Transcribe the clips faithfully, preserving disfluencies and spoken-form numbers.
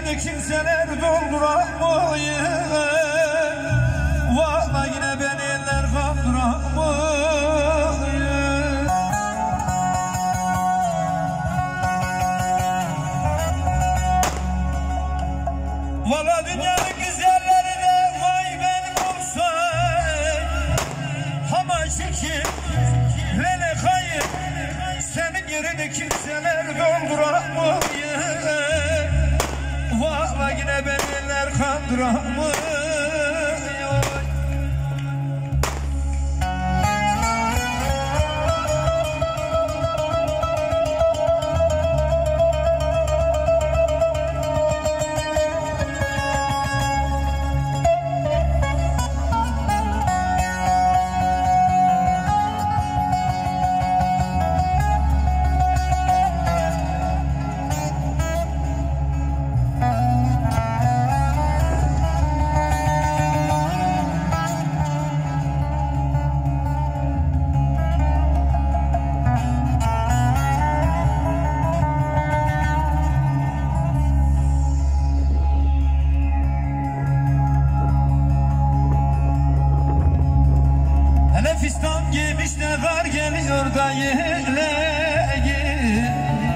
yerini kimseler dolduramayın. Valla yine beni eller kandıramayın. Valla dünyanın güzelleri de vay benim olsay. Ama şekim lele kayıp, senin yerini kimseler dolduramayın. Valla yine beni eller kandıramayın. Fistan giymiş de dar geliyor da yeleği.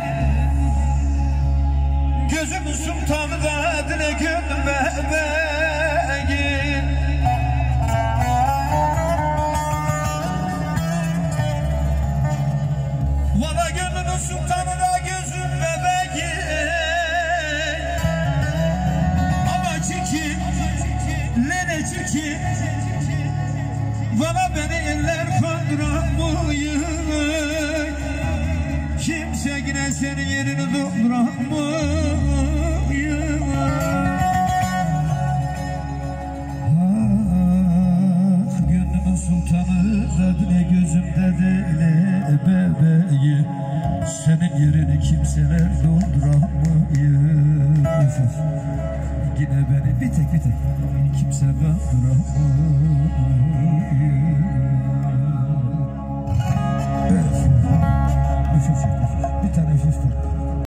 Gözümün sultanı da dile gönlüm bebeği. Valla gönlümün sultanı da gözüm bebeği. Ama çirkin, lene çirkin. Valla beni eller kandıramayın. Kimse yine senin yerini dolduramayın. Ah, gönlümün sultanı zadine gözümde dele bebeği. Senin yerini kimseler dolduramayın. Yine beni bir tek bir tek kimse kandıramayın. Bir tane üfür.